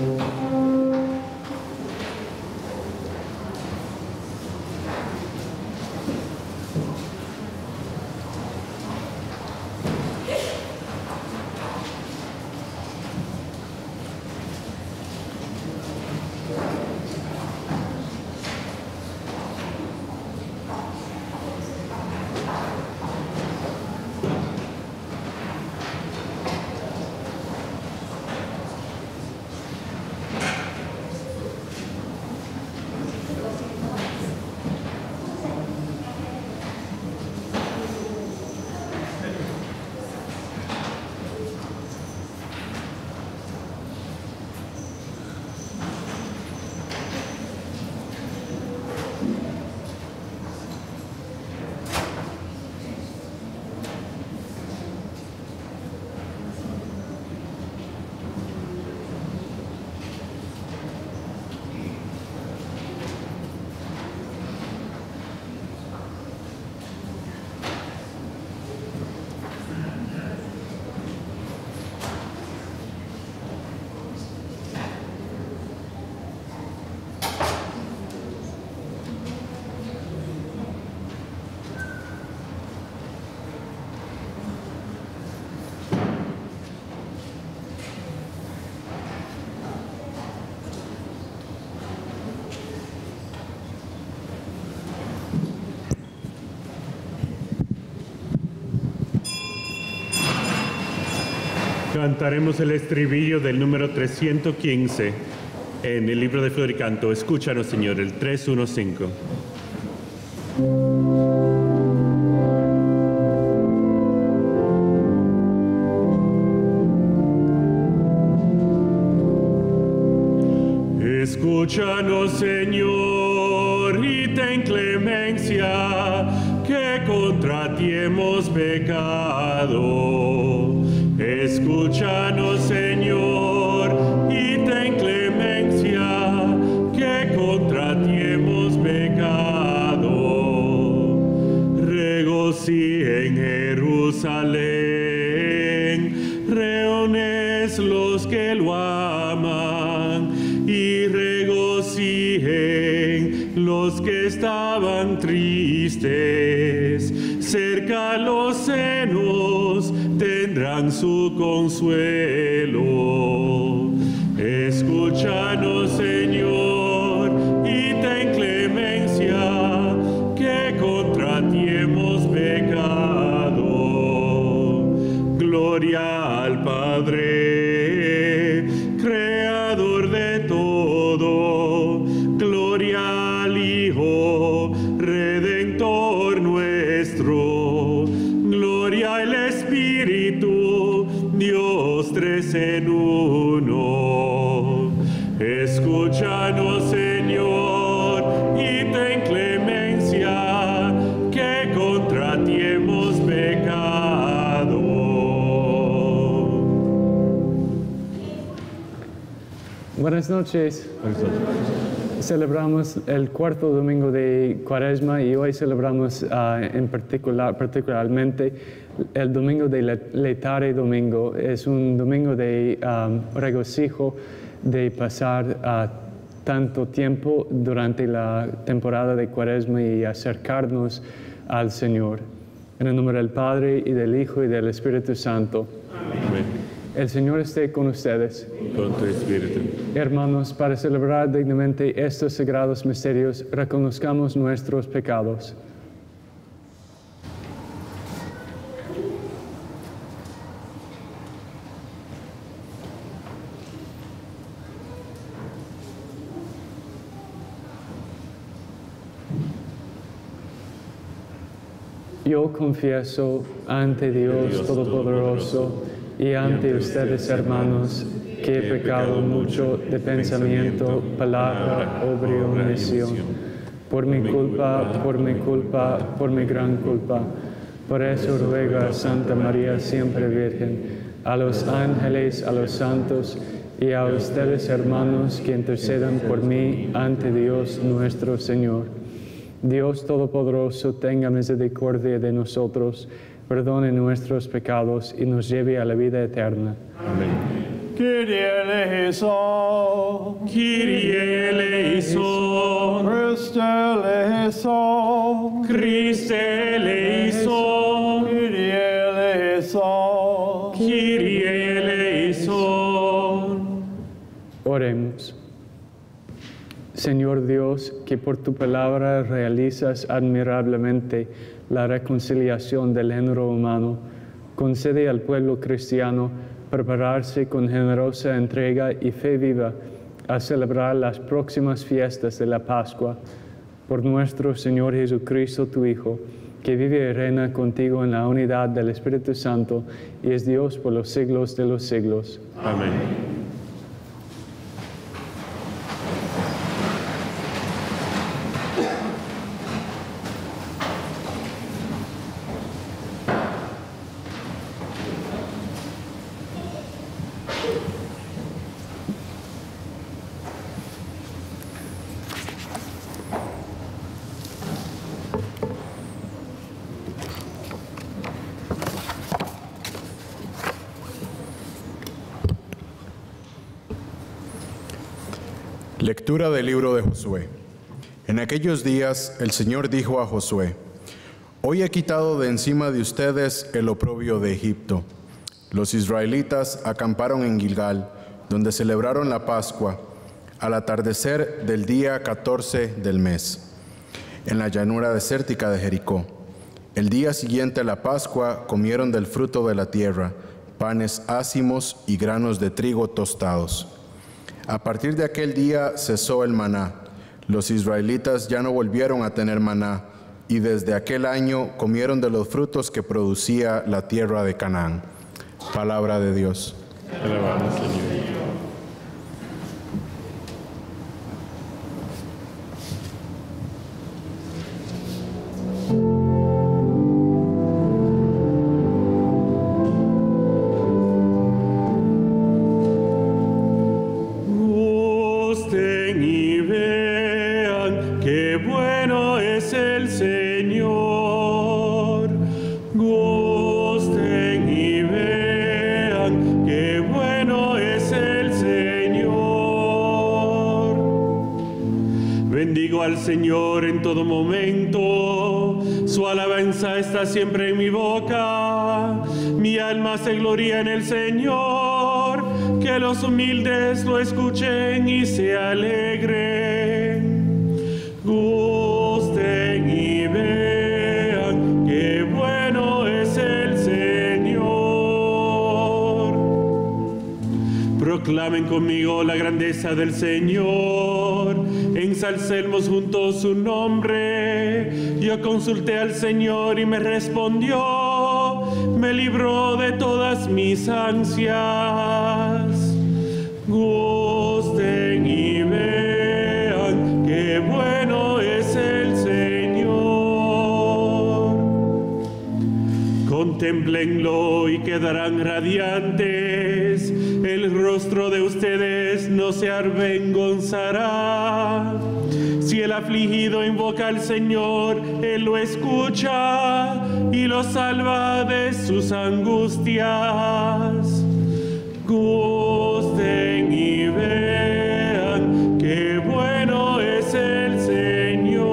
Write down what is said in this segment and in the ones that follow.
Cantaremos el estribillo del número 315 en el libro de Floricanto. Escúchanos, Señor, el 315. Escúchanos, Señor, y ten clemencia, que contra ti hemos pecado. Escúchanos, Señor, y ten clemencia, que contra ti hemos pecado. Regocijen en Jerusalén, reúnes los que lo aman, y regocijen los que estaban tristes. Cerca los senos tendrán su consuelo. Escúchanos, Señor, y ten clemencia, que contra ti hemos pecado. Gloria al Padre, creador de todo. Gloria al Hijo, redentor nuestro. Gloria al Espíritu, Dios tres en uno. Escúchanos, Señor, y ten clemencia, que contra ti hemos pecado. Buenas noches. Celebramos el cuarto domingo de Cuaresma y hoy celebramos particularmente el domingo de Laetare Domingo. Es un domingo de regocijo, de pasar tanto tiempo durante la temporada de Cuaresma y acercarnos al Señor. En el nombre del Padre, y del Hijo, y del Espíritu Santo. Amén. El Señor esté con ustedes. Con tu espíritu. Hermanos, para celebrar dignamente estos sagrados misterios, reconozcamos nuestros pecados. Yo confieso ante Dios Todopoderoso y ante ustedes, hermanos, que he pecado mucho de pensamiento, palabra, obra y omisión. Por mi culpa, por mi gran culpa. Por eso ruego a Santa María siempre Virgen, a los ángeles, a los santos y a ustedes, hermanos, que intercedan por mí ante Dios nuestro Señor. Dios Todopoderoso, tenga misericordia de nosotros, perdone nuestros pecados y nos lleve a la vida eterna. Amén. Kyrie eleison. Kyrie eleison. Christe eleison. Christe eleison. Kyrie eleison. Kyrie eleison. Oremos. Señor Dios, que por tu palabra realizas admirablemente la reconciliación del género humano, concede al pueblo cristiano prepararse con generosa entrega y fe viva a celebrar las próximas fiestas de la Pascua. Por nuestro Señor Jesucristo, tu Hijo, que vive y reina contigo en la unidad del Espíritu Santo y es Dios por los siglos de los siglos. Amén. Lectura del libro de Josué. En aquellos días el Señor dijo a Josué: Hoy he quitado de encima de ustedes el oprobio de Egipto. Los israelitas acamparon en Gilgal, donde celebraron la Pascua, al atardecer del día 14 del mes, en la llanura desértica de Jericó. El día siguiente a la Pascua comieron del fruto de la tierra, panes ácimos y granos de trigo tostados. A partir de aquel día cesó el maná. Los israelitas ya no volvieron a tener maná, y desde aquel año comieron de los frutos que producía la tierra de Canaán. Palabra de Dios. Alabamos, Señor. Señor en todo momento, su alabanza está siempre en mi boca. Mi alma se gloria en el Señor, que los humildes lo escuchen y se alegren. Gusten y vean qué bueno es el Señor. Proclamen conmigo la grandeza del Señor. Ensalcemos juntos su nombre. Yo consulté al Señor y me respondió, me libró de todas mis ansias. Gusten y vean qué bueno es el Señor. Contemplenlo y quedarán radiantes. El rostro de ustedes no se avergonzará. Si el afligido invoca al Señor, Él lo escucha y lo salva de sus angustias. Gusten y vean qué bueno es el Señor.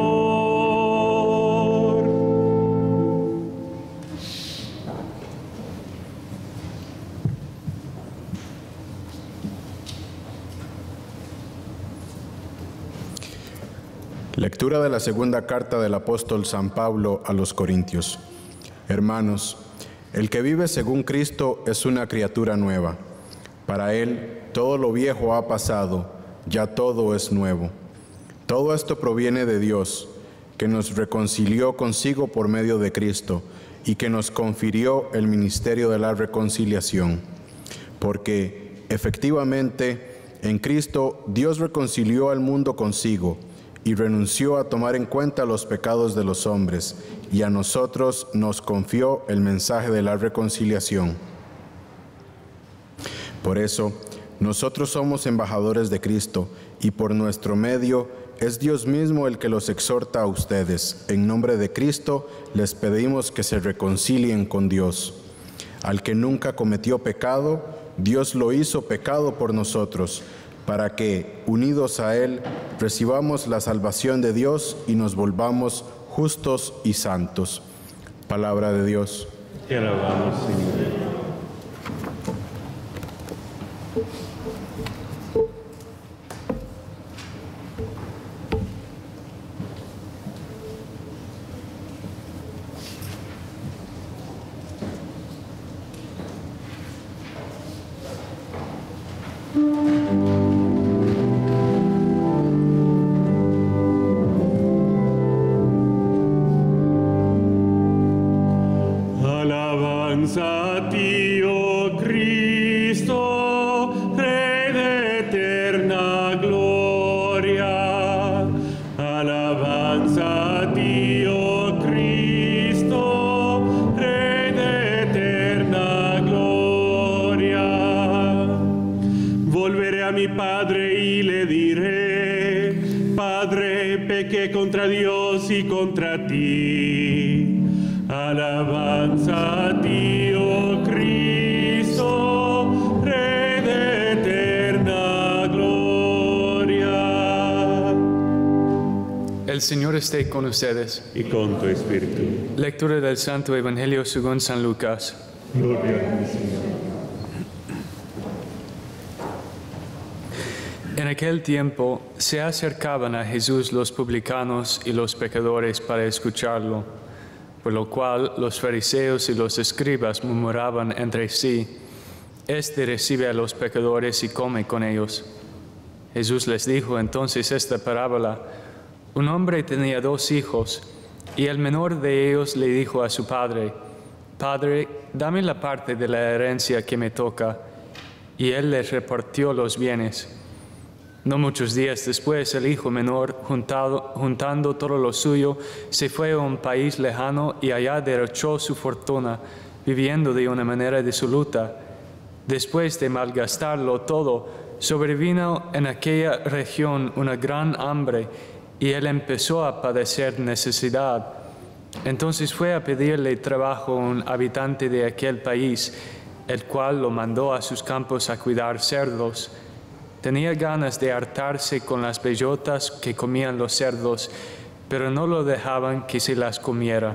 Lectura de la segunda carta del apóstol San Pablo a los Corintios. Hermanos, el que vive según Cristo es una criatura nueva. Para él todo lo viejo ha pasado, ya todo es nuevo. Todo esto proviene de Dios, que nos reconcilió consigo por medio de Cristo y que nos confirió el ministerio de la reconciliación. Porque, efectivamente, en Cristo Dios reconcilió al mundo consigo y renunció a tomar en cuenta los pecados de los hombres, y a nosotros nos confió el mensaje de la reconciliación. Por eso, nosotros somos embajadores de Cristo, y por nuestro medio es Dios mismo el que los exhorta a ustedes. En nombre de Cristo les pedimos que se reconcilien con Dios. Al que nunca cometió pecado, Dios lo hizo pecado por nosotros, para que, unidos a Él, recibamos la salvación de Dios y nos volvamos justos y santos. Palabra de Dios. Te alabamos, Señor. Alabanza a ti, oh Cristo, Rey de eterna gloria. Alabanza a ti, oh Cristo, Rey de eterna gloria. Volveré a mi Padre y le diré: Padre, pequé contra Dios y contra ti. Alabanza a ti, oh Cristo, Rey de eterna gloria. El Señor esté con ustedes. Y con tu espíritu. Lectura del Santo Evangelio según San Lucas. Gloria a ti, Señor. En aquel tiempo se acercaban a Jesús los publicanos y los pecadores para escucharlo, por lo cual los fariseos y los escribas murmuraban entre sí: Este recibe a los pecadores y come con ellos. Jesús les dijo entonces esta parábola: Un hombre tenía 2 hijos, y el menor de ellos le dijo a su padre: Padre, dame la parte de la herencia que me toca. Y él les repartió los bienes. No muchos días después, el hijo menor, juntando todo lo suyo, se fue a un país lejano y allá derrochó su fortuna, viviendo de una manera disoluta. Después de malgastarlo todo, sobrevino en aquella región una gran hambre y él empezó a padecer necesidad. Entonces fue a pedirle trabajo a un habitante de aquel país, el cual lo mandó a sus campos a cuidar cerdos. Tenía ganas de hartarse con las bellotas que comían los cerdos, pero no lo dejaban que se las comiera.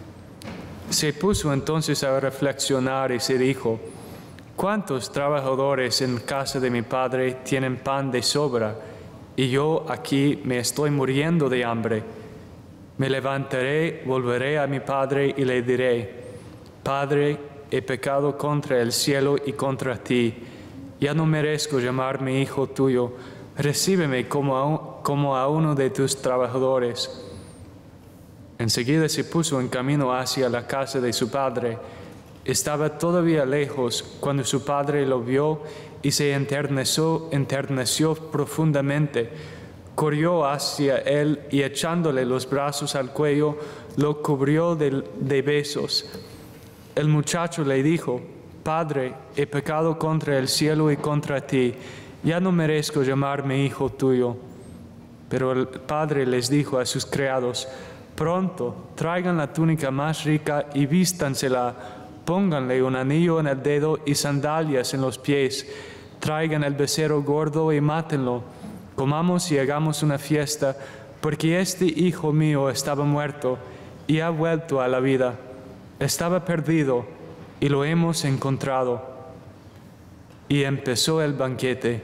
Se puso entonces a reflexionar y se dijo: ¿Cuántos trabajadores en casa de mi padre tienen pan de sobra, y yo aquí me estoy muriendo de hambre? Me levantaré, volveré a mi padre y le diré: Padre, he pecado contra el cielo y contra ti. Ya no merezco llamarme hijo tuyo. Recíbeme como a uno de tus trabajadores. Enseguida se puso en camino hacia la casa de su padre. Estaba todavía lejos cuando su padre lo vio y se enterneció profundamente. Corrió hacia él y echándole los brazos al cuello, lo cubrió de besos. El muchacho le dijo: Padre, he pecado contra el cielo y contra ti. Ya no merezco llamarme hijo tuyo. Pero el padre les dijo a sus criados: Pronto, traigan la túnica más rica y vístansela. Pónganle un anillo en el dedo y sandalias en los pies. Traigan el becerro gordo y mátenlo. Comamos y hagamos una fiesta, porque este hijo mío estaba muerto y ha vuelto a la vida. Estaba perdido y lo hemos encontrado. Y empezó el banquete.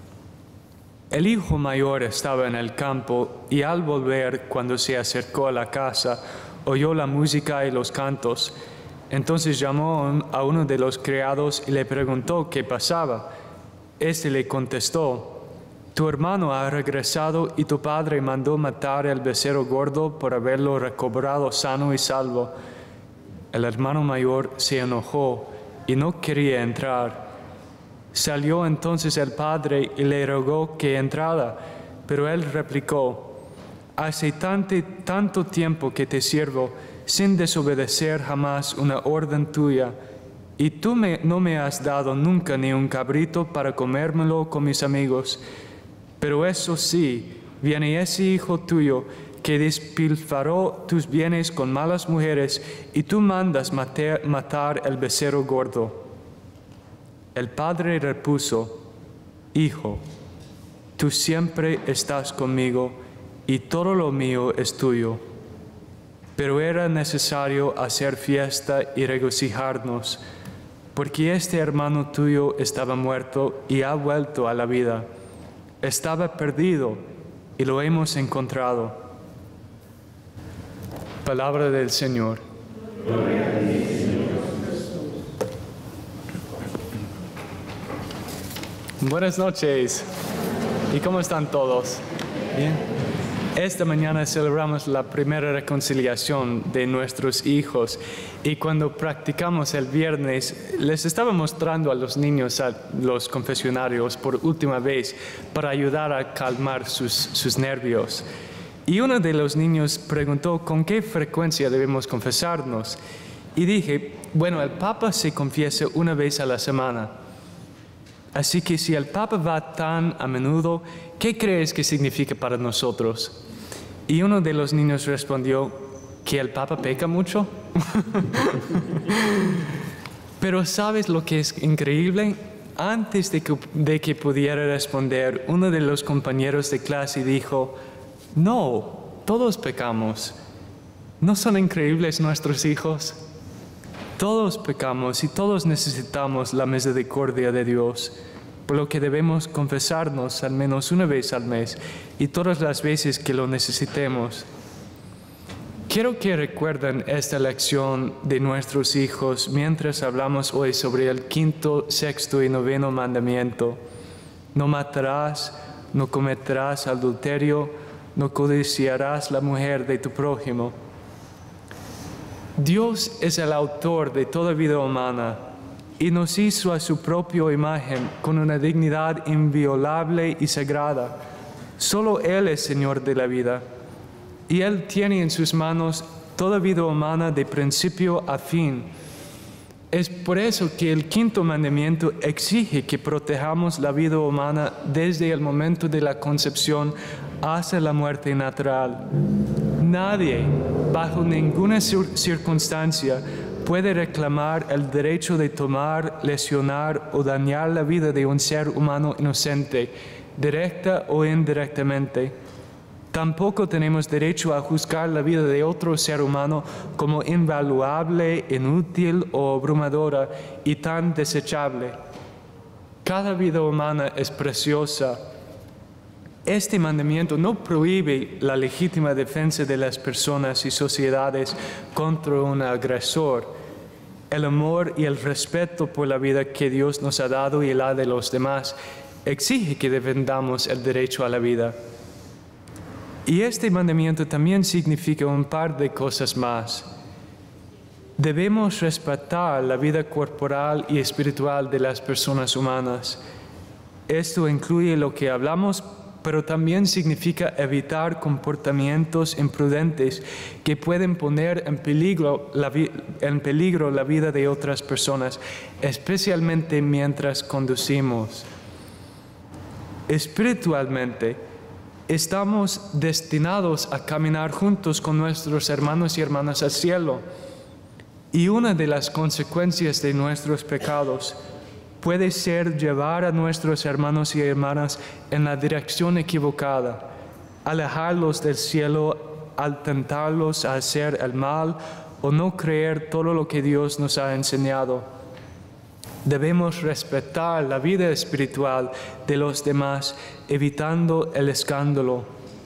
El hijo mayor estaba en el campo, y al volver, cuando se acercó a la casa, oyó la música y los cantos. Entonces llamó a uno de los criados y le preguntó qué pasaba. Este le contestó: Tu hermano ha regresado y tu padre mandó matar el becerro gordo por haberlo recobrado sano y salvo. El hermano mayor se enojó y no quería entrar. Salió entonces el padre y le rogó que entrara, pero él replicó: Hace tanto tiempo que te sirvo, sin desobedecer jamás una orden tuya, y tú no me has dado nunca ni un cabrito para comérmelo con mis amigos. Pero eso sí, viene ese hijo tuyo que despilfarró tus bienes con malas mujeres, y tú mandas matar el becerro gordo. El padre repuso: Hijo, tú siempre estás conmigo y todo lo mío es tuyo. Pero era necesario hacer fiesta y regocijarnos, porque este hermano tuyo estaba muerto y ha vuelto a la vida. Estaba perdido y lo hemos encontrado. Palabra del Señor. Gloria a ti, Señor Jesús. Buenas noches. ¿Y cómo están todos? Bien. Esta mañana celebramos la primera reconciliación de nuestros hijos y cuando practicamos el viernes les estaba mostrando a los niños a los confesionarios por última vez para ayudar a calmar sus nervios. Y uno de los niños preguntó con qué frecuencia debemos confesarnos. Y dije, bueno, el Papa se confiesa una vez a la semana. Así que si el Papa va tan a menudo, ¿qué crees que significa para nosotros? Y uno de los niños respondió, ¿que el Papa peca mucho? Pero ¿sabes lo que es increíble? Antes de que pudiera responder, uno de los compañeros de clase dijo, no, todos pecamos. ¿No son increíbles nuestros hijos? Todos pecamos y todos necesitamos la misericordia de Dios, por lo que debemos confesarnos al menos una vez al mes y todas las veces que lo necesitemos. Quiero que recuerden esta lección de nuestros hijos mientras hablamos hoy sobre el 5º, 6º y 9º mandamiento. No matarás, no cometerás adulterio, no codiciarás la mujer de tu prójimo. Dios es el autor de toda vida humana y nos hizo a su propia imagen con una dignidad inviolable y sagrada. Solo Él es Señor de la vida y Él tiene en sus manos toda vida humana de principio a fin. Es por eso que el 5º mandamiento exige que protejamos la vida humana desde el momento de la concepción hasta la muerte natural. Nadie, bajo ninguna circunstancia, puede reclamar el derecho de tomar, lesionar o dañar la vida de un ser humano inocente, directa o indirectamente. Tampoco tenemos derecho a juzgar la vida de otro ser humano como invaluable, inútil o abrumadora y tan desechable. Cada vida humana es preciosa. Este mandamiento no prohíbe la legítima defensa de las personas y sociedades contra un agresor. El amor y el respeto por la vida que Dios nos ha dado y la de los demás exige que defendamos el derecho a la vida. Y este mandamiento también significa un par de cosas más. Debemos respetar la vida corporal y espiritual de las personas humanas. Esto incluye lo que hablamos, pero también significa evitar comportamientos imprudentes que pueden poner en peligro la vida de otras personas, especialmente mientras conducimos. Espiritualmente, estamos destinados a caminar juntos con nuestros hermanos y hermanas al cielo. Y una de las consecuencias de nuestros pecados puede ser llevar a nuestros hermanos y hermanas en la dirección equivocada, alejarlos del cielo al tentarlos a hacer el mal o no creer todo lo que Dios nos ha enseñado. Debemos respetar la vida espiritual de los demás, evitando el escándalo.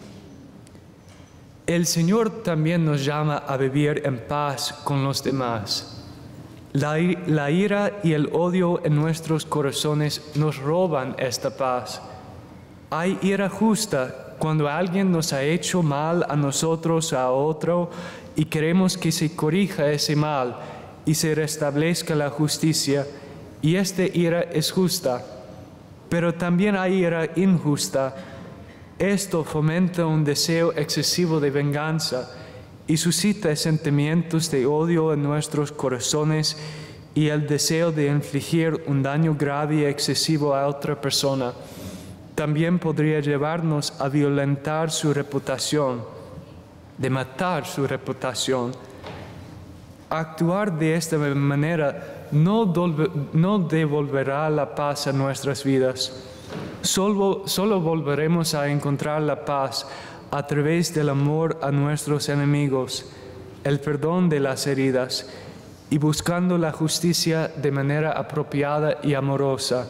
El Señor también nos llama a vivir en paz con los demás. La ira y el odio en nuestros corazones nos roban esta paz. Hay ira justa cuando alguien nos ha hecho mal a nosotros o a otro y queremos que se corrija ese mal y se restablezca la justicia, y esta ira es justa. Pero también hay ira injusta. Esto fomenta un deseo excesivo de venganza y suscita sentimientos de odio en nuestros corazones y el deseo de infligir un daño grave y excesivo a otra persona. También podría llevarnos a violentar su reputación, de matar su reputación. Actuar de esta manera no devolverá la paz a nuestras vidas. Solo volveremos a encontrar la paz a través del amor a nuestros enemigos, el perdón de las heridas y buscando la justicia de manera apropiada y amorosa.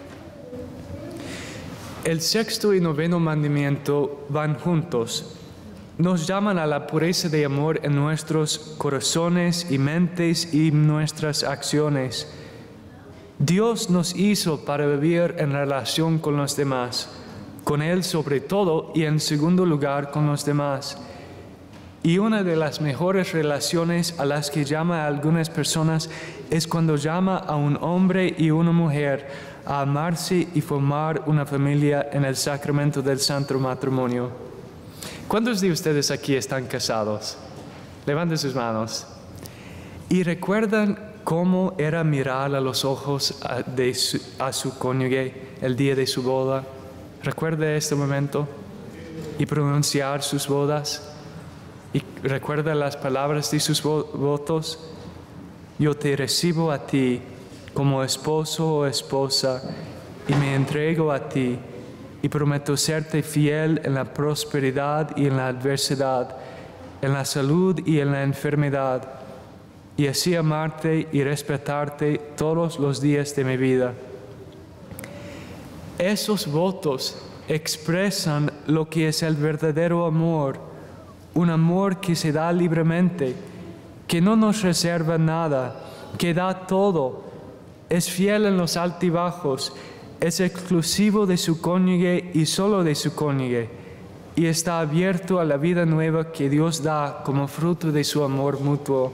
El sexto y noveno mandamiento van juntos. Nos llaman a la pureza de amor en nuestros corazones y mentes y nuestras acciones. Dios nos hizo para vivir en relación con los demás, con Él sobre todo y en segundo lugar con los demás. Y una de las mejores relaciones a las que llama a algunas personas es cuando llama a un hombre y una mujer a amarse y formar una familia en el sacramento del santo matrimonio. ¿Cuántos de ustedes aquí están casados? Levanten sus manos. ¿Y recuerdan cómo era mirar a los ojos a su cónyuge el día de su boda? ¿Recuerda este momento? Y pronunciar sus bodas. ¿Y recuerda las palabras de sus votos? Yo te recibo a ti como esposo o esposa y me entrego a ti y prometo serte fiel en la prosperidad y en la adversidad, en la salud y en la enfermedad, y así amarte y respetarte todos los días de mi vida. Esos votos expresan lo que es el verdadero amor, un amor que se da libremente, que no nos reserva nada, que da todo, es fiel en los altibajos, es exclusivo de su cónyuge y solo de su cónyuge, y está abierto a la vida nueva que Dios da como fruto de su amor mutuo.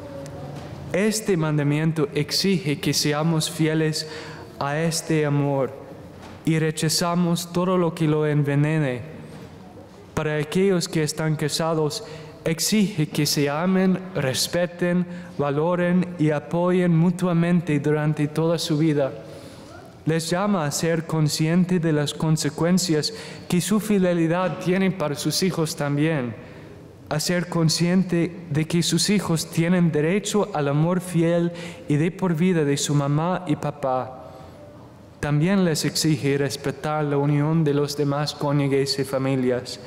Este mandamiento exige que seamos fieles a este amor y rechazamos todo lo que lo envenene. Para aquellos que están casados, exige que se amen, respeten, valoren y apoyen mutuamente durante toda su vida. Les llama a ser conscientes de las consecuencias que su fidelidad tiene para sus hijos también, a ser consciente de que sus hijos tienen derecho al amor fiel y de por vida de su mamá y papá. También les exige respetar la unión de los demás cónyuges y familias.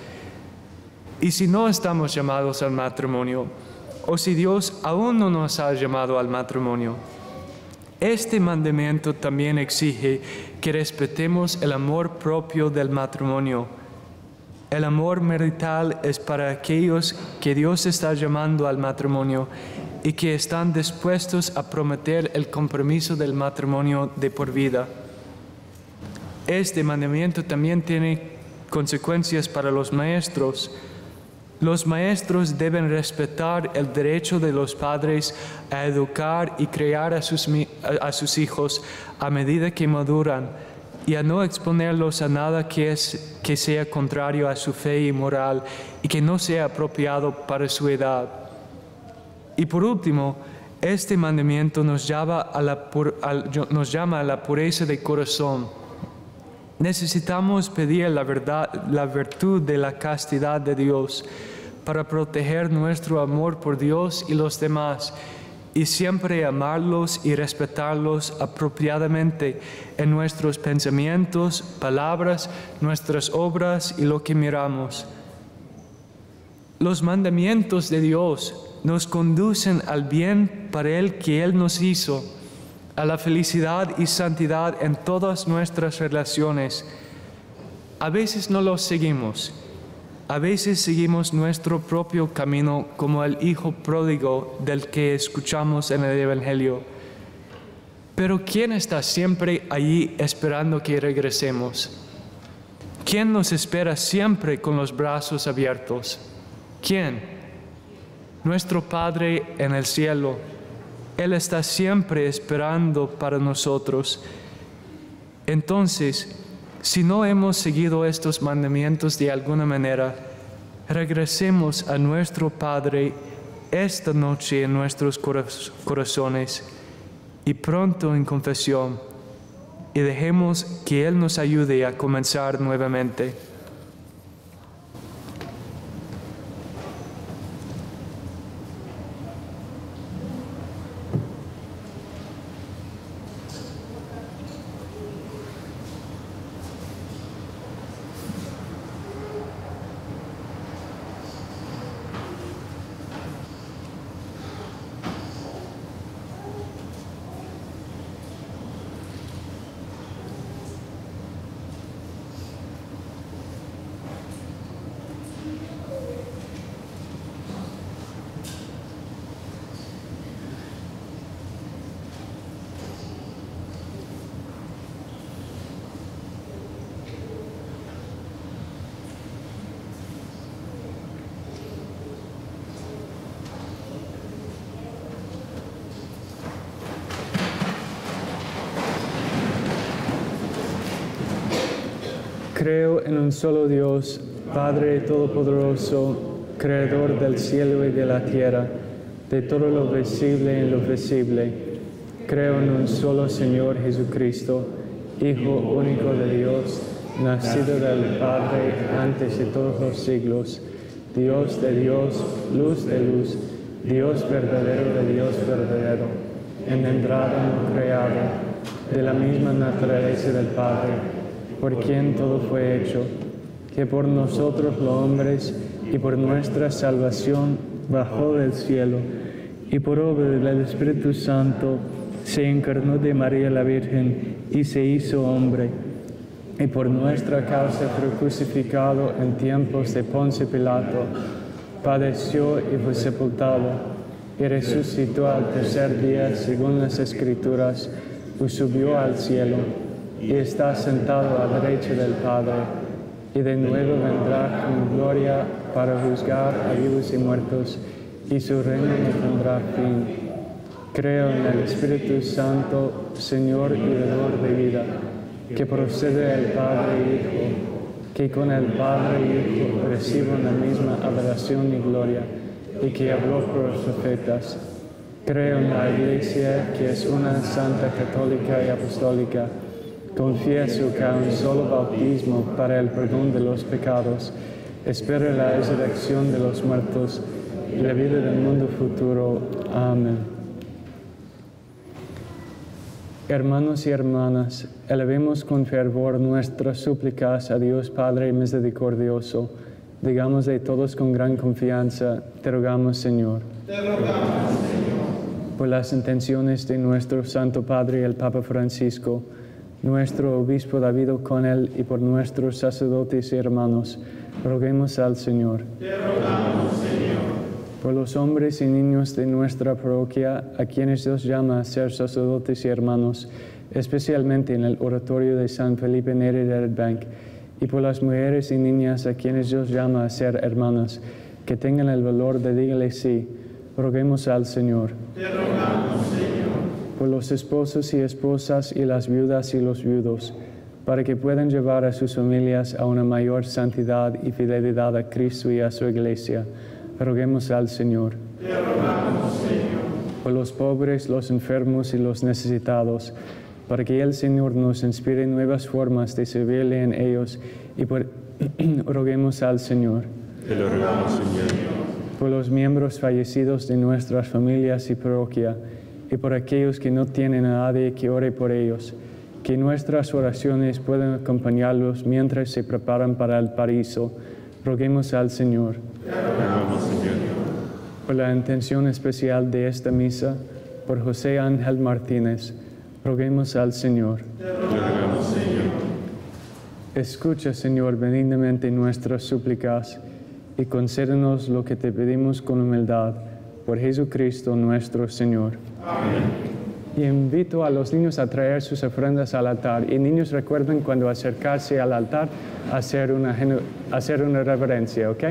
Y si no estamos llamados al matrimonio, o si Dios aún no nos ha llamado al matrimonio, este mandamiento también exige que respetemos el amor propio del matrimonio. El amor marital es para aquellos que Dios está llamando al matrimonio y que están dispuestos a prometer el compromiso del matrimonio de por vida. Este mandamiento también tiene consecuencias para los maestros. Los maestros deben respetar el derecho de los padres a educar y criar a sus hijos a medida que maduran y a no exponerlos a nada que sea contrario a su fe y moral y que no sea apropiado para su edad. Y por último, este mandamiento nos llama a la pureza de corazón. Necesitamos pedir la virtud de la castidad de Dios para proteger nuestro amor por Dios y los demás y siempre amarlos y respetarlos apropiadamente en nuestros pensamientos, palabras, nuestras obras y lo que miramos. Los mandamientos de Dios nos conducen al bien para el que Él nos hizo, a la felicidad y santidad en todas nuestras relaciones. A veces no los seguimos. A veces seguimos nuestro propio camino como el hijo pródigo del que escuchamos en el Evangelio. Pero ¿quién está siempre allí esperando que regresemos? ¿Quién nos espera siempre con los brazos abiertos? ¿Quién? Nuestro Padre en el cielo. Él está siempre esperando para nosotros. Entonces, si no hemos seguido estos mandamientos de alguna manera, regresemos a nuestro Padre esta noche en nuestros corazones y pronto en confesión, y dejemos que Él nos ayude a comenzar nuevamente. Creo en un solo Dios, Padre Todopoderoso, Creador del cielo y de la tierra, de todo lo visible y lo invisible. Creo en un solo Señor Jesucristo, Hijo único de Dios, nacido del Padre antes de todos los siglos, Dios de Dios, luz de luz, Dios verdadero de Dios verdadero, engendrado, no creado, de la misma naturaleza del Padre, por quien todo fue hecho, que por nosotros los hombres y por nuestra salvación bajó del cielo, y por obra del Espíritu Santo se encarnó de María la Virgen y se hizo hombre, y por nuestra causa fue crucificado en tiempos de Poncio Pilato, padeció y fue sepultado, y resucitó al tercer día según las Escrituras, y subió al cielo, y está sentado a la derecha del Padre, y de nuevo vendrá con gloria para juzgar a vivos y muertos, y su reino no tendrá fin. Creo en el Espíritu Santo, Señor y Dador de vida, que procede del Padre y Hijo, que con el Padre y Hijo reciben la misma adoración y gloria, y que habló por los profetas. Creo en la Iglesia, que es una santa, católica y apostólica. Confieso que hay un solo bautismo para el perdón de los pecados. Espero la resurrección de los muertos y la vida del mundo futuro. Amén. Hermanos y hermanas, elevemos con fervor nuestras súplicas a Dios Padre misericordioso. Digámosle todos con gran confianza, te rogamos, Señor. Te rogamos, Señor. Por las intenciones de nuestro Santo Padre, el Papa Francisco, nuestro Obispo David O'Connell y por nuestros sacerdotes y hermanos, roguemos al Señor. Te rogamos, Señor. Por los hombres y niños de nuestra parroquia, a quienes Dios llama a ser sacerdotes y hermanos, especialmente en el oratorio de San Felipe Neri de Red Bank, y por las mujeres y niñas a quienes Dios llama a ser hermanas, que tengan el valor de decirle sí, roguemos al Señor. Te rogamos, Señor. Por los esposos y esposas y las viudas y los viudos, para que puedan llevar a sus familias a una mayor santidad y fidelidad a Cristo y a su Iglesia, roguemos al Señor. Te rogamos, Señor. Por los pobres, los enfermos y los necesitados, para que el Señor nos inspire nuevas formas de servirle en ellos, y roguemos al Señor. Te lo rogamos, Señor. Por los miembros fallecidos de nuestras familias y parroquia, y por aquellos que no tienen a nadie que ore por ellos, que nuestras oraciones puedan acompañarlos mientras se preparan para el paraíso, roguemos al Señor. Te rogamos, Señor. Por la intención especial de esta misa, por José Ángel Martínez, roguemos al Señor. Te rogamos, Señor. Escucha, Señor, benignamente nuestras súplicas y concédenos lo que te pedimos con humildad, por Jesucristo nuestro Señor. Amén. Y invito a los niños a traer sus ofrendas al altar. Y niños, recuerden cuando acercarse al altar, hacer una reverencia, ¿ok?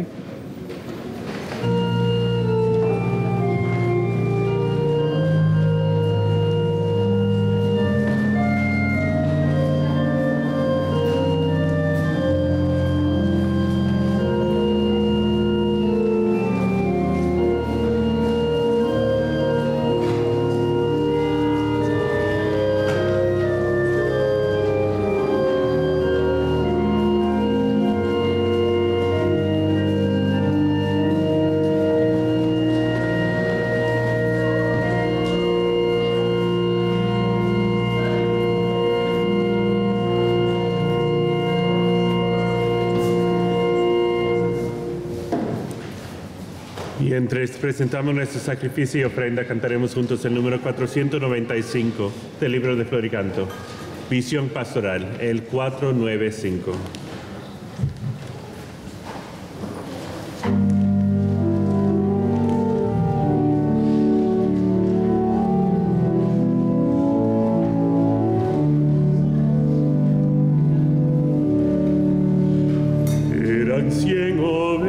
Mientras presentamos nuestro sacrificio y ofrenda, cantaremos juntos el número 495 del libro de Floricanto, Visión Pastoral, el 495. Eran 100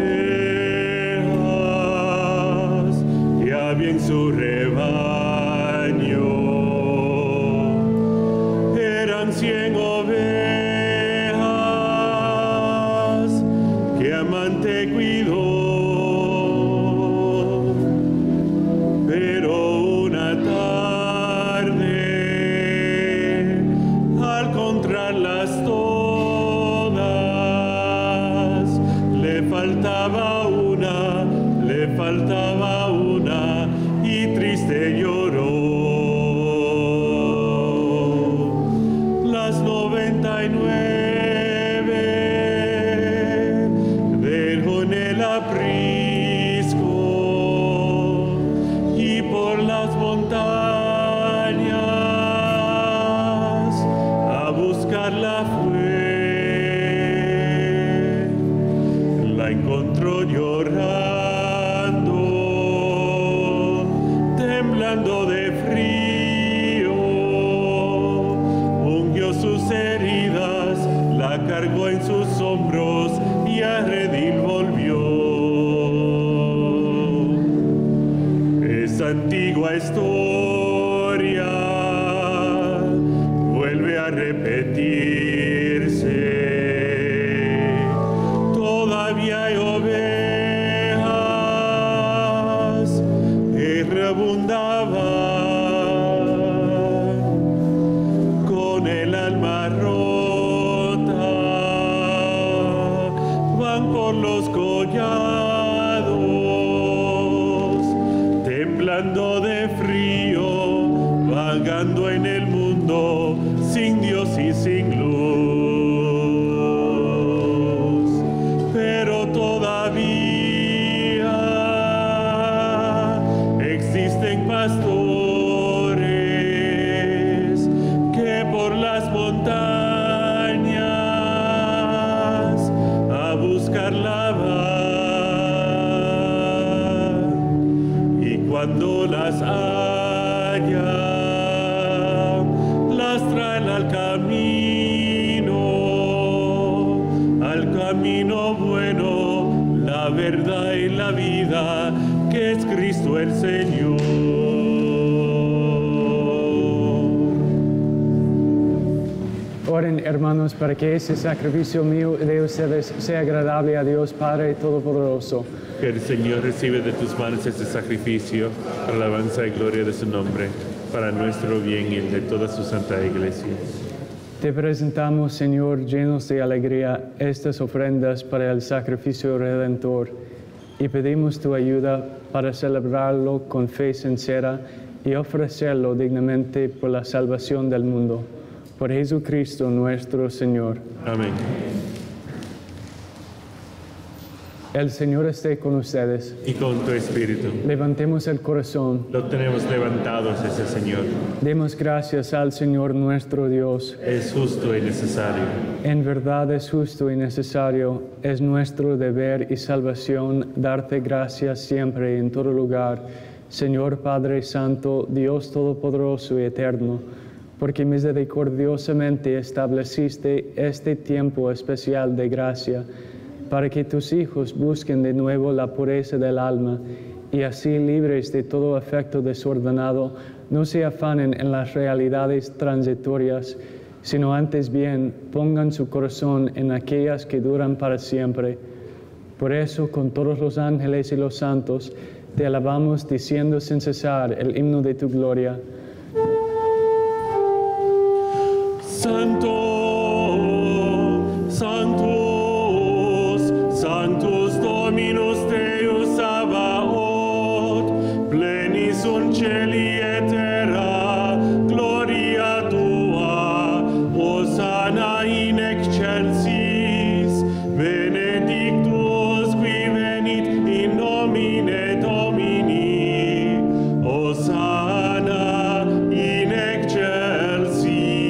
ovejas que había en su rebaño. Eran 100 ovejas encontró llorando, temblando de frío, ungió sus heridas, la cargó en sus hombros y a redil volvió. Esa antigua historia vuelve a repetirse. Todavía hay ovejas que rebundaban con el alma rota, van por los collados, temblando de frío, vagando en el mundo sin Dios y sin luz. Pero todavía existen pastores que por las montañas a buscarla van, y cuando las hallan, las traen al camino bueno, la verdad y la vida, que es Cristo el Señor. Oren, hermanos, para que ese sacrificio mío de ustedes sea agradable a Dios Padre Todopoderoso. Que el Señor recibe de tus manos este sacrificio, para alabanza y gloria de su nombre, para nuestro bien y el de toda su santa iglesia. Te presentamos, Señor, llenos de alegría, estas ofrendas para el sacrificio redentor, y pedimos tu ayuda para celebrarlo con fe sincera y ofrecerlo dignamente por la salvación del mundo. Por Jesucristo nuestro Señor. Amén. El Señor esté con ustedes. Y con tu espíritu. Levantemos el corazón. Lo tenemos levantado hacia ese Señor. Demos gracias al Señor nuestro Dios. Es justo y necesario. En verdad es justo y necesario, es nuestro deber y salvación darte gracias siempre y en todo lugar, Señor Padre Santo, Dios Todopoderoso y Eterno, porque misericordiosamente estableciste este tiempo especial de gracia, para que tus hijos busquen de nuevo la pureza del alma, y así libres de todo afecto desordenado, no se afanen en las realidades transitorias, sino antes bien pongan su corazón en aquellas que duran para siempre. Por eso, con todos los ángeles y los santos, te alabamos diciendo sin cesar el himno de tu gloria. Santo, Sanctus, Sanctus Dominus Deus Sabaoth, plenis sunt celi et terra, gloria tua, Hosanna in excelsis, benedictus qui venit in nomine Domini, Hosanna in excelsis.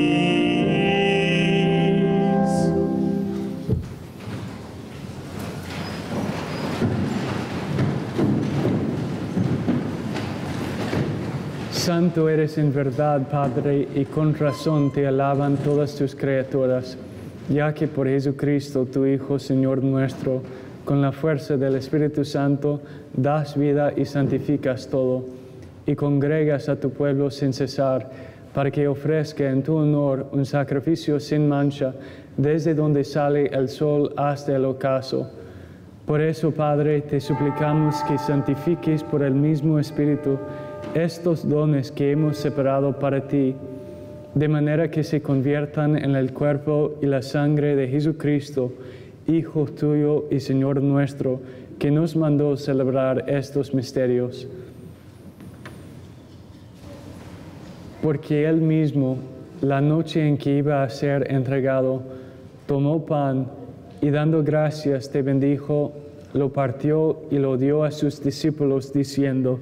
Santo eres en verdad, Padre, y con razón te alaban todas tus criaturas, ya que por Jesucristo, tu Hijo, Señor nuestro, con la fuerza del Espíritu Santo, das vida y santificas todo, y congregas a tu pueblo sin cesar, para que ofrezca en tu honor un sacrificio sin mancha, desde donde sale el sol hasta el ocaso. Por eso, Padre, te suplicamos que santifiques por el mismo Espíritu estos dones que hemos separado para ti, de manera que se conviertan en el cuerpo y la sangre de Jesucristo, Hijo tuyo y Señor nuestro, que nos mandó celebrar estos misterios. Porque Él mismo, la noche en que iba a ser entregado, tomó pan y dando gracias te bendijo, lo partió y lo dio a sus discípulos diciendo: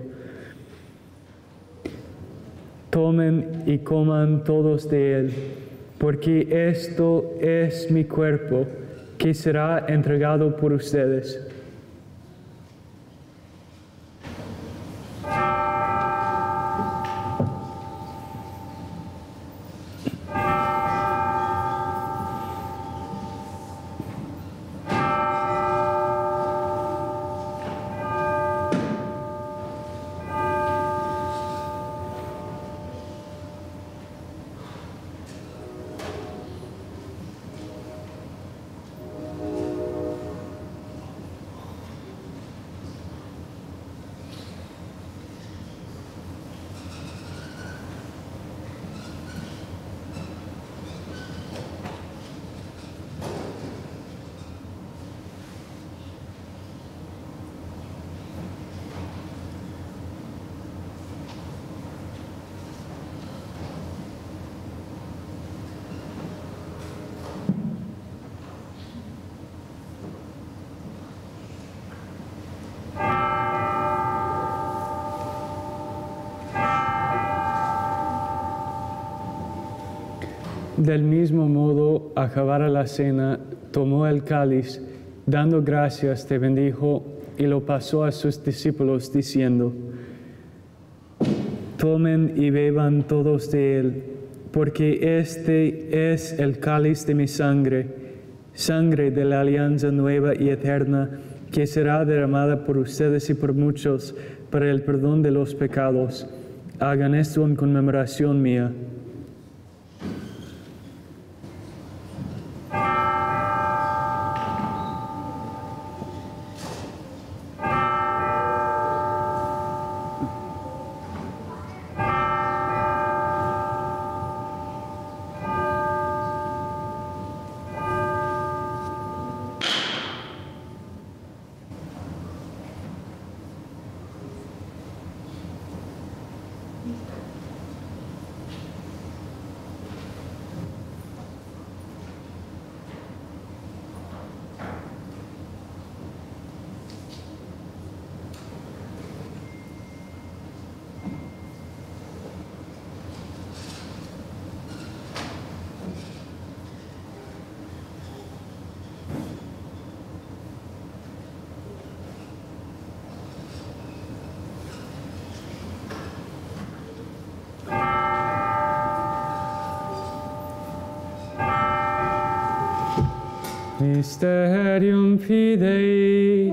tomen y coman todos de él, porque esto es mi cuerpo, que será entregado por ustedes. Del mismo modo, acabada la cena, tomó el cáliz, dando gracias, te bendijo y lo pasó a sus discípulos, diciendo: Tomen y beban todos de él, porque este es el cáliz de mi sangre, sangre de la alianza nueva y eterna, que será derramada por ustedes y por muchos para el perdón de los pecados. Hagan esto en conmemoración mía. Mysterium Fidei.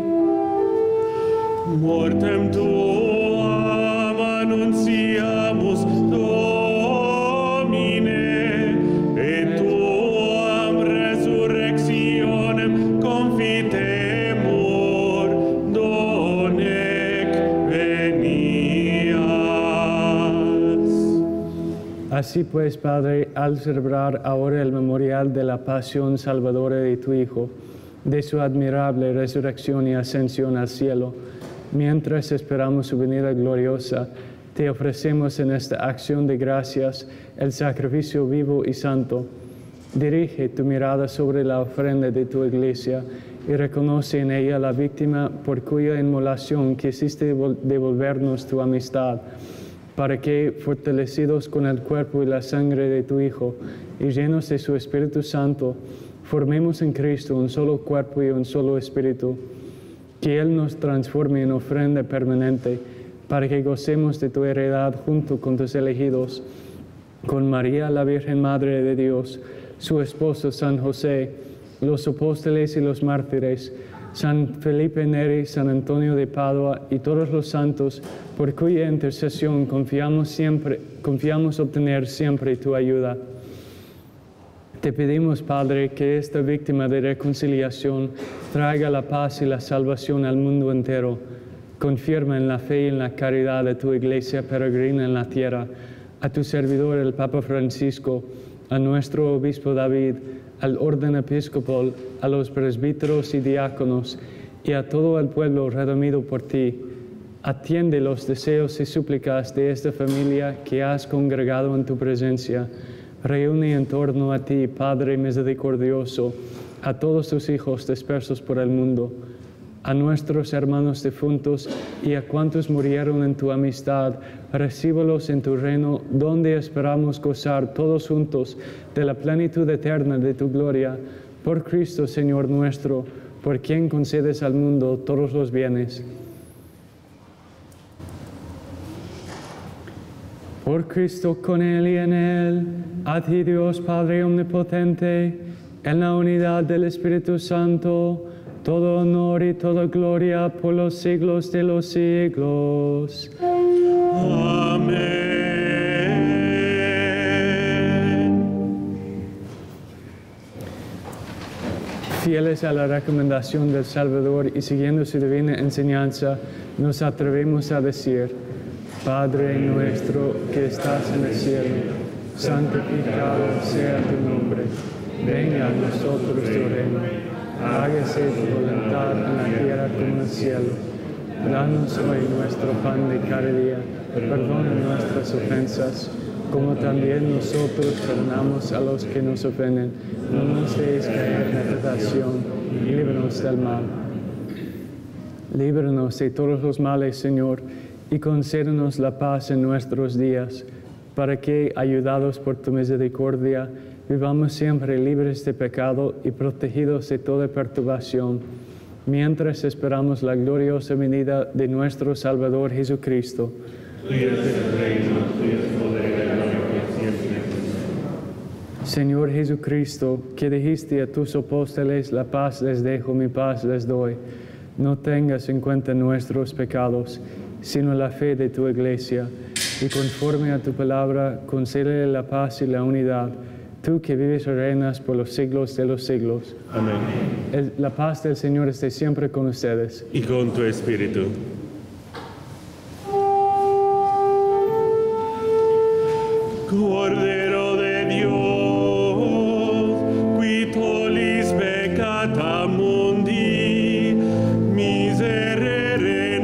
Mortem tuam annunciamus, Domine, et tuam resurrectionem confitemur, donec venias. Así pues, Padre, al celebrar ahora el memorial de la pasión salvadora de tu Hijo, de su admirable resurrección y ascensión al cielo, mientras esperamos su venida gloriosa, te ofrecemos en esta acción de gracias el sacrificio vivo y santo. Dirige tu mirada sobre la ofrenda de tu Iglesia y reconoce en ella la víctima por cuya inmolación quisiste devolvernos tu amistad, para que, fortalecidos con el cuerpo y la sangre de tu Hijo y llenos de su Espíritu Santo, formemos en Cristo un solo cuerpo y un solo espíritu. Que Él nos transforme en ofrenda permanente, para que gocemos de tu heredad junto con tus elegidos, con María, la Virgen Madre de Dios, su esposo San José, los apóstoles y los mártires, San Felipe Neri, San Antonio de Padua y todos los santos, por cuya intercesión confiamos obtener siempre tu ayuda. Te pedimos, Padre, que esta víctima de reconciliación traiga la paz y la salvación al mundo entero. Confirma en la fe y en la caridad de tu Iglesia peregrina en la tierra, a tu servidor el Papa Francisco, a nuestro Obispo David, al orden episcopal, a los presbíteros y diáconos, y a todo el pueblo redimido por ti. Atiende los deseos y súplicas de esta familia que has congregado en tu presencia. Reúne en torno a ti, Padre misericordioso, a todos tus hijos dispersos por el mundo, a nuestros hermanos difuntos y a cuantos murieron en tu amistad, recíbelos en tu reino, donde esperamos gozar todos juntos de la plenitud eterna de tu gloria, por Cristo Señor nuestro, por quien concedes al mundo todos los bienes. Por Cristo, con Él y en Él, a ti Dios Padre Omnipotente, en la unidad del Espíritu Santo, todo honor y toda gloria por los siglos de los siglos. Amén. Fieles a la recomendación del Salvador y siguiendo su divina enseñanza, nos atrevemos a decir: Padre nuestro que estás en el cielo, santificado sea tu nombre. Venga a nosotros tu reino. Hágase tu voluntad en la tierra como en el cielo. Danos hoy nuestro pan de cada día. Perdona nuestras ofensas, como también nosotros perdonamos a los que nos ofenden. No nos dejes caer en la tentación y líbranos del mal. Líbranos de todos los males, Señor, y concédenos la paz en nuestros días, para que, ayudados por tu misericordia, vivamos siempre libres de pecado y protegidos de toda perturbación, mientras esperamos la gloriosa venida de nuestro Salvador Jesucristo. Tuyo es el reino, tuyo es el poder y la gloria por siempre. Señor Jesucristo, que dijiste a tus apóstoles, la paz les dejo, mi paz les doy, no tengas en cuenta nuestros pecados, sino la fe de tu Iglesia, y conforme a tu palabra, concédele la paz y la unidad, tú que vives y reinas por los siglos de los siglos. Amén. La paz del Señor esté siempre con ustedes. Y con tu espíritu. Cordero de Dios, qui tollis peccata mundi, miserere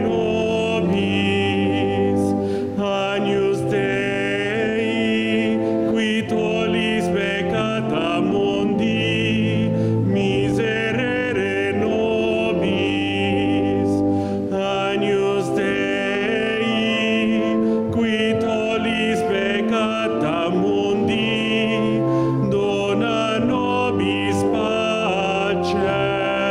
nobis. Agnus Dei, qui tollis peccata mundi, miserere nobis. Agnus Dei, qui tollis peccata mundi, dona nobis pacem.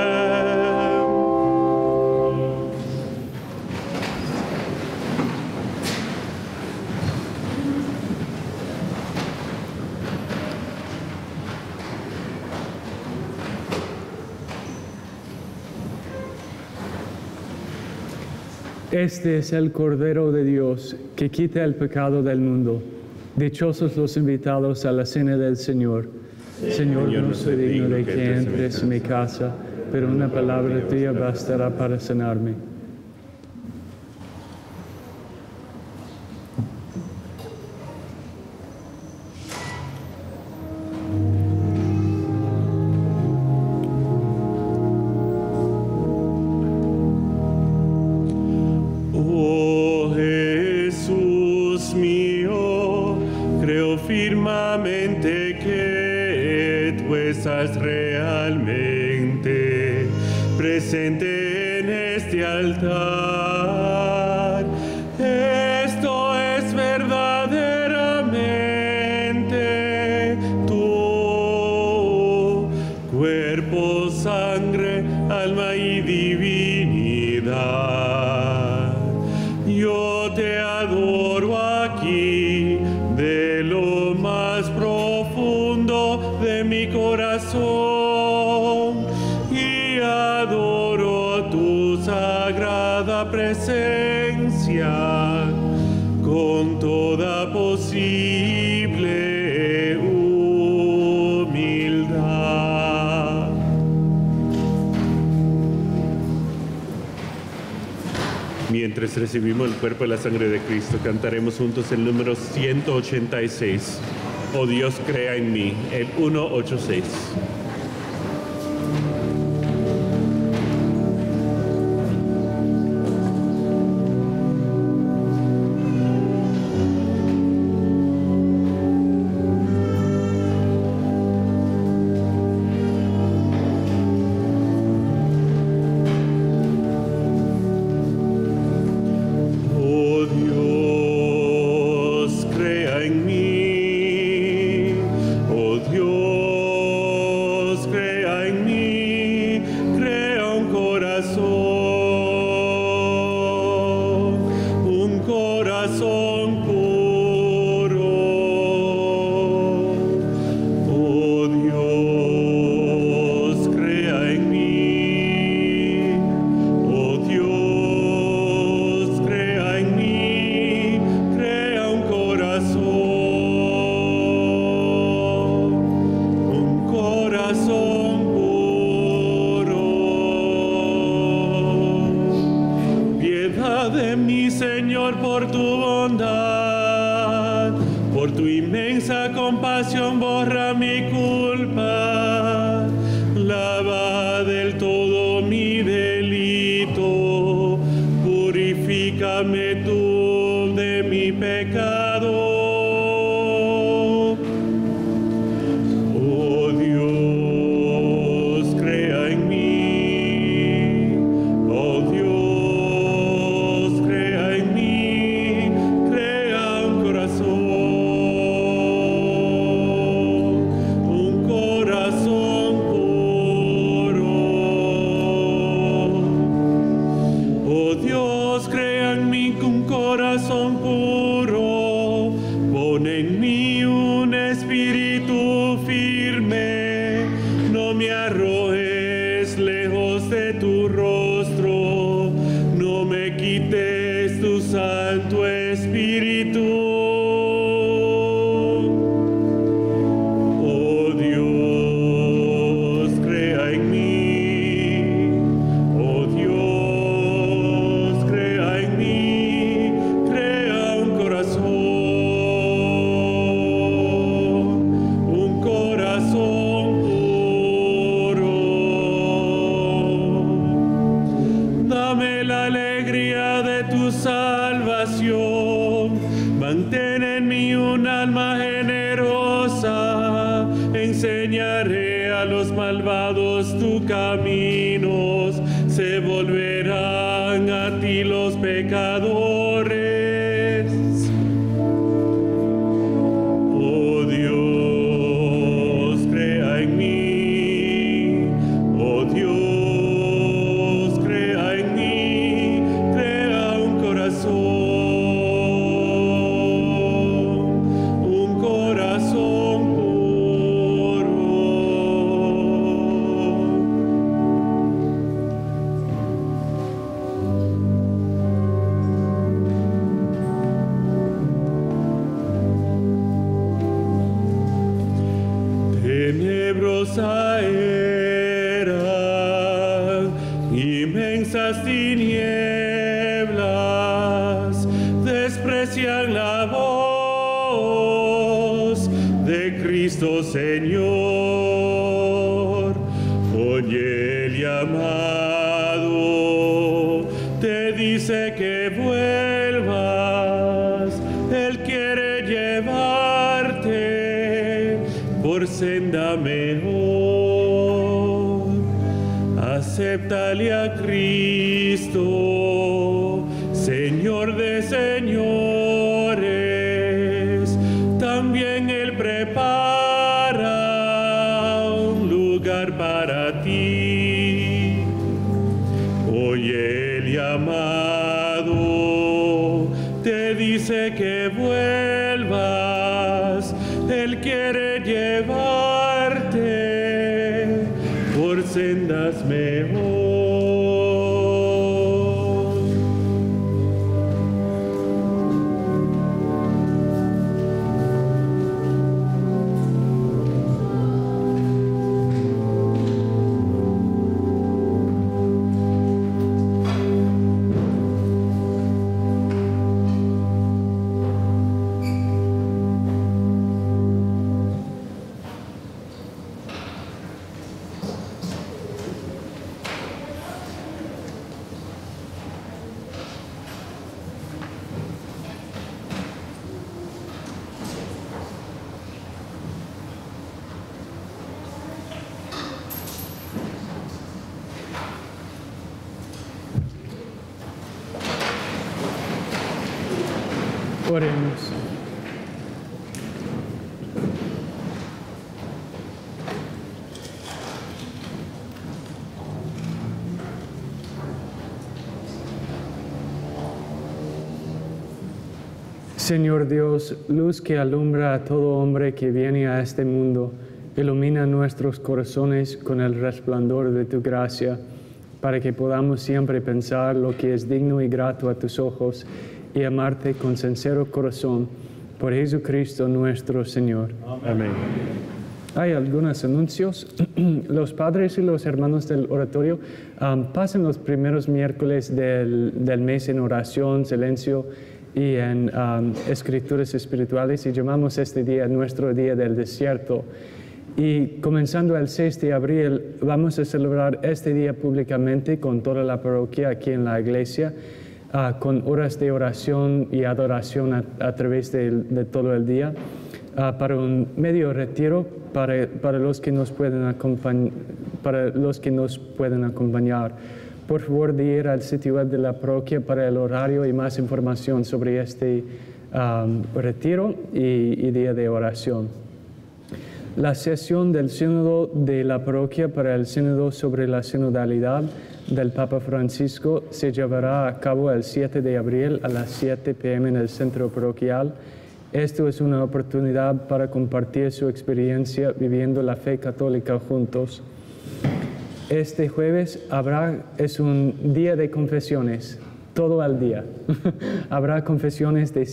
Este es el Cordero de Dios, que quita el pecado del mundo. Dichosos los invitados a la cena del Señor. Señor, no soy digno de que entres en mi casa, pero una palabra tuya bastará para sanarme. Oh Jesús mío, creo firmemente que tú estás realmente presente en este altar. Esto es verdaderamente tu cuerpo, sangre, alma y divinidad. Yo te adoro aquí de lo más profundo de mi corazón y adoro tu sagrada presencia con toda posible humildad. Mientras recibimos el cuerpo y la sangre de Cristo, cantaremos juntos el número 186. Oh Dios, crea en mí, el 186. Oh Dios, crea en mí. Oh Dios, crea en mí. Crea un corazón puro. Oh Dios, crea en mí. Oh Dios, crea en mí. Crea un corazón puro. Piedad de mí, Señor, por tu bondad, por tu inmensa compasión, borra mi culpa, lava del todo mi delito, purifícame tú de mi pecado. Oh Dios, crea en mí. Oh Dios, crea en mí. Crea un corazón en mí un espíritu firme, no me arrojes lejos de tu rostro, no me quites tu Santo Espíritu. Oh Dios, crea en mí, oh Dios, crea en mí, crea un corazón puro. Dame la alegría de tu salvación, mantén en mí un alma generosa, enseñaré a los malvados tus caminos, se volverán a ti los pecadores. Oh Dios, crea en mí, oh Dios, crea en mí, crea un corazón puro. Tenebrosa era, inmensas tinieblas, desprecian la voz de Cristo Señor. Oye el llamado, te dice que vuelvas, Él quiere llevarte por senda mejor. Acéptale a Cristo, Señor de señores, también Él prepara un lugar para ti. Oye el llamado, te dice que vuelvas, Él quiere llevarte por sendas mejor. Oremos. Señor Dios, luz que alumbra a todo hombre que viene a este mundo, ilumina nuestros corazones con el resplandor de tu gracia, para que podamos siempre pensar lo que es digno y grato a tus ojos y amarte con sincero corazón, por Jesucristo nuestro Señor. Amén. Hay algunos anuncios. Los padres y los hermanos del oratorio pasan los primeros miércoles del mes en oración, silencio y en escrituras espirituales, y llamamos este día nuestro día del desierto. Y comenzando el 6 de abril vamos a celebrar este día públicamente con toda la parroquia aquí en la iglesia, con horas de oración y adoración a través de todo el día, para un medio retiro para los que nos pueden acompañar. Por favor, de ir al sitio web de la parroquia para el horario y más información sobre este retiro y día de oración. La sesión del sínodo de la parroquia para el sínodo sobre la sinodalidad del Papa Francisco se llevará a cabo el 7 de abril a las 7 p.m. en el centro parroquial, Esto es una oportunidad para compartir su experiencia viviendo la fe católica juntos. Este jueves es un día de confesiones, todo el día. Habrá confesiones de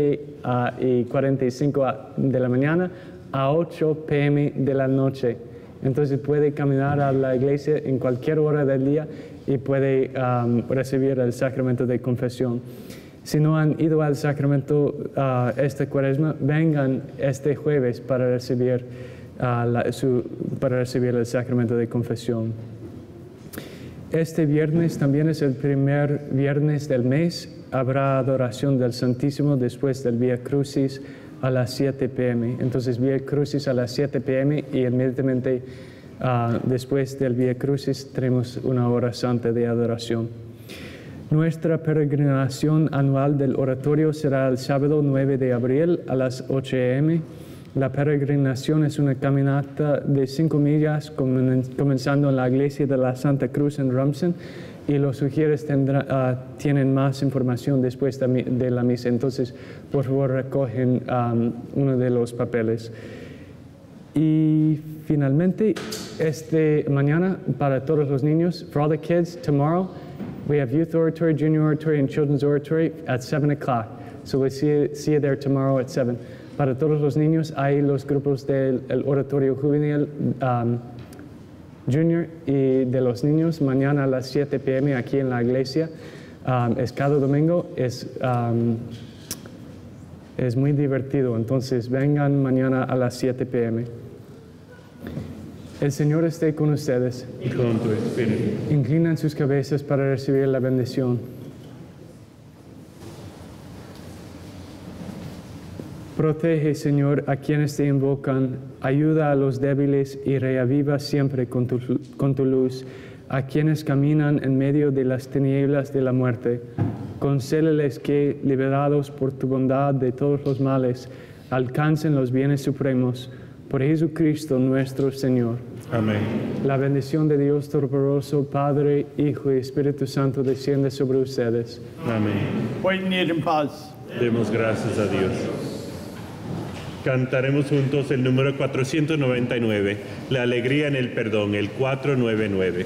7:45 de la mañana a 8 p.m. de la noche. Entonces puede caminar a la iglesia en cualquier hora del día y puede recibir el sacramento de confesión. Si no han ido al sacramento esta cuaresma, vengan este jueves para recibir el sacramento de confesión. Este viernes también es el primer viernes del mes. Habrá adoración del Santísimo después del Vía Crucis a las 7 p.m. Entonces, Vía Crucis a las 7 p.m. y inmediatamente después del Vía Crucis tenemos una hora santa de adoración. Nuestra peregrinación anual del oratorio será el sábado 9 de abril a las 8 a.m. La peregrinación es una caminata de 5 millas comenzando en la iglesia de la Santa Cruz en Rumson, y los sugieres tienen más información después de la misa. Entonces, por favor, recogen uno de los papeles. Y finalmente, mañana para todos los niños, for all the kids, tomorrow, we have Youth Oratory, Junior Oratory, and Children's Oratory at 7 o'clock. So we'll see you there tomorrow at 7. Para todos los niños hay los grupos del Oratorio Juvenil Junior y de los niños mañana a las 7 p.m. aquí en la iglesia. Es cada domingo, es muy divertido, entonces vengan mañana a las 7 p.m. El Señor esté con ustedes. Y con tu espíritu. Inclinan sus cabezas para recibir la bendición. Protege, Señor, a quienes te invocan, ayuda a los débiles y reaviva siempre con tu luz a quienes caminan en medio de las tinieblas de la muerte. Concédeles que, liberados por tu bondad de todos los males, alcancen los bienes supremos. Por Jesucristo nuestro Señor. Amén. La bendición de Dios Todopoderoso, Padre, Hijo y Espíritu Santo desciende sobre ustedes. Amén. Pueden ir en paz. Demos gracias a Dios. Cantaremos juntos el número 499, La alegría en el perdón, el 499.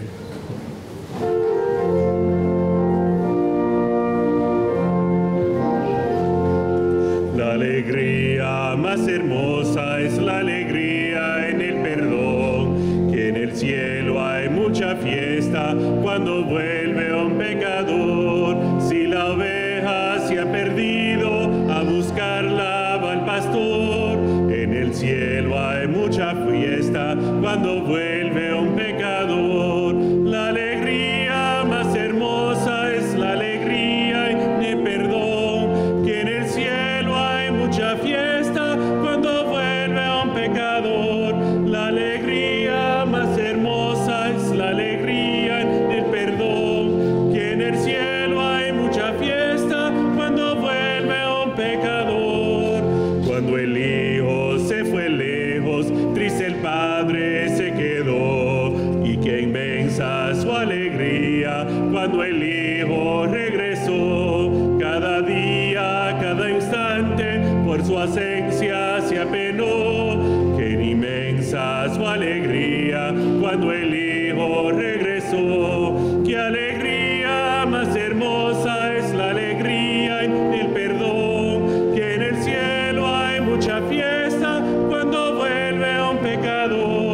La alegría más hermosa es la alegría en el perdón, que en el cielo hay mucha fiesta cuando vuelve un pecador. Si la oveja se ha perdido, a buscarla va el pastor. En el cielo hay mucha fiesta cuando vuelve un pecador. La alegría más hermosa es la alegría en el perdón, que en el cielo hay mucha fiesta cuando vuelve un pecador. La alegría más hermosa es la alegría en el perdón, que en el cielo hay mucha fiesta cuando vuelve un pecador. Cuando el Hijo se fue lejos, triste el Padre se quedó, y qué inmensa su alegría cuando el Hijo regresó. Cada día, cada instante, por su ausencia se apenó. Qué inmensa su alegría cuando el Hijo regresó. Qué alegría más hermosa es la alegría en el perdón, que en el cielo hay mucha fiesta cuando vuelve un pecador.